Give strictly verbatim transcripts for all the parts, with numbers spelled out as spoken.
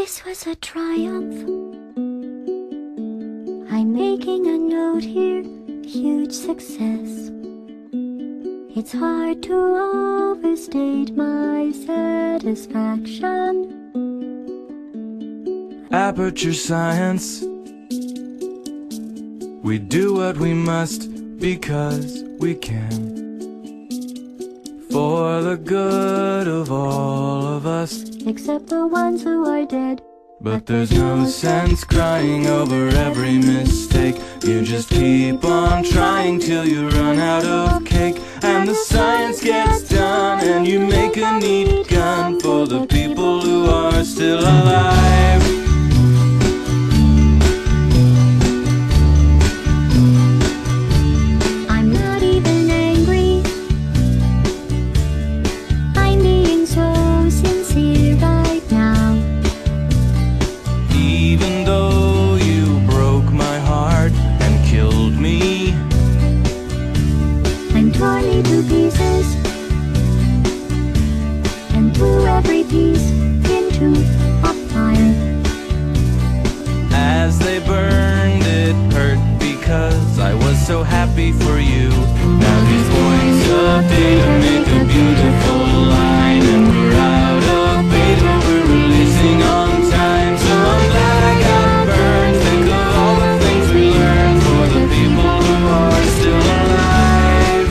This was a triumph. I'm making a note here, huge success. It's hard to overstate my satisfaction. Aperture Science. We do what we must because we can, for the good of all of us, except the ones who are dead. But there's no sense crying over every mistake. You just keep on trying till you run out of cake, and the science gets done, and you make a neat gun for the people who are still alive. I'm not even angry, I'm being so sincere right now. Even though you broke my heart and killed me, I'm torn into pieces and threw every piece into a fire. as they burned it hurt because I was so happy for you. Now these points of data make a beautiful line, and we're out of beta, we're releasing on time. So I'm glad I got burned. Think of all the things we learned for the people who are still alive.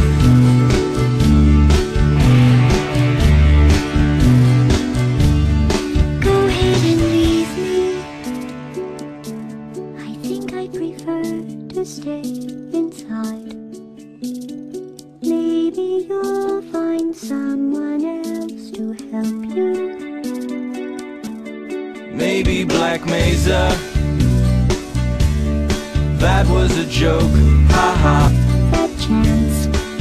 Go ahead and leave me. I think I prefer to stay inside. Maybe you'll find someone else to help you. Maybe Black Mesa, that was a joke, haha. That chance.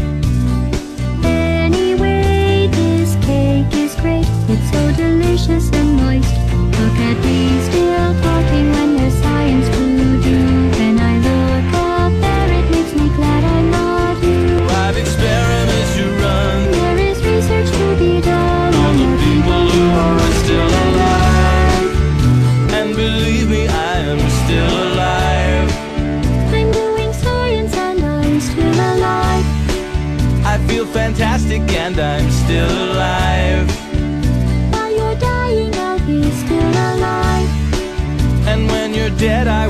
Anyway, this cake is great. It's so delicious and moist. Look at me still talking when there's science to do. When I look up there, it makes me glad I'm not you. I've experiments to run There is research to be done on the people who are still alive. And believe me, I am still alive. I'm doing science and I'm still alive. I feel fantastic and I'm still alive. While you're dying, I'll be still alive. And when you're dead, I